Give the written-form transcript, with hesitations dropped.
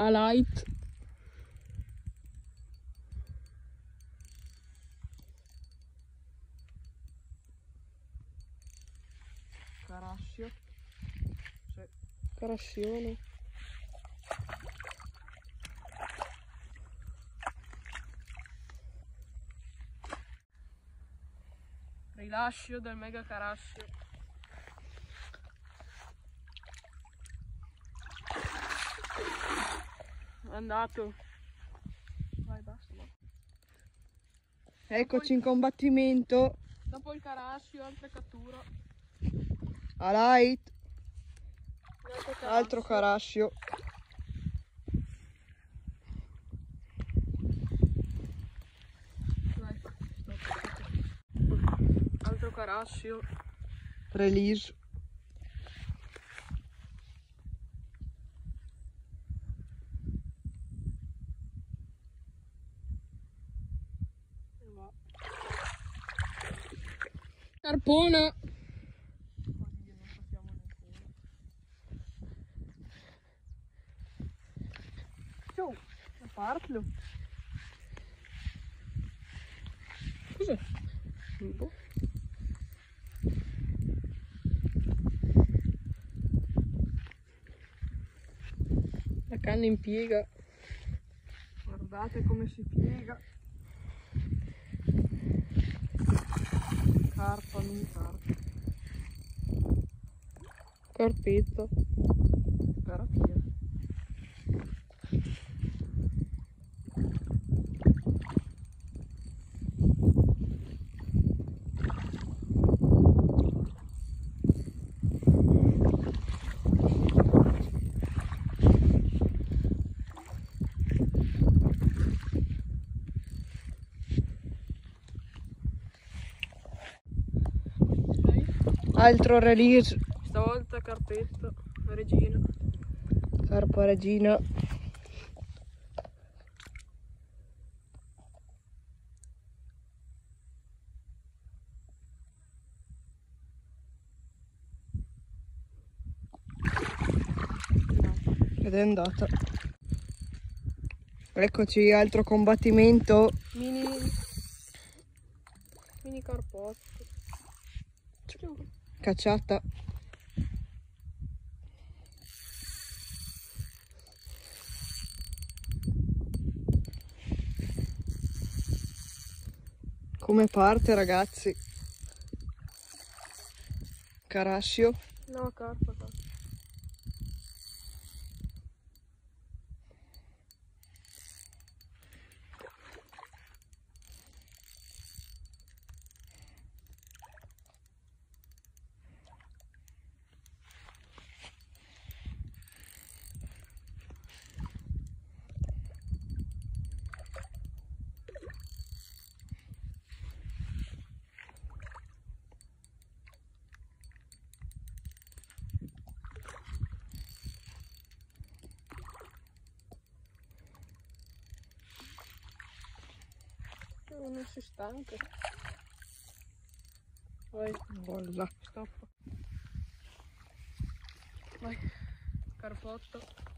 light. Carascio. Sì. Carassione. Rilascio del mega carassio. È andato. Vai, basta. Eccoci in combattimento. Dopo il carassio, altra cattura. A light. Altro Altro carascio. Vai, stop. Altro carassio. Release. Carpona. Oddio, non possiamo neanche. Ciao, parlo. Cos'è? Boh. La canna in piega. Guardate come si piega. Carpa, non carpa. Carpetta. Carapia. Altro release. Stavolta carpetta. Regina. Carpa regina. Ed è andata. Eccoci, altro combattimento. Mini carpotto. Cacciata. Come parte, ragazzi? Carassio. No, carpa. Non si stanca. Vai, Bolla. stop. Vai, carpotto.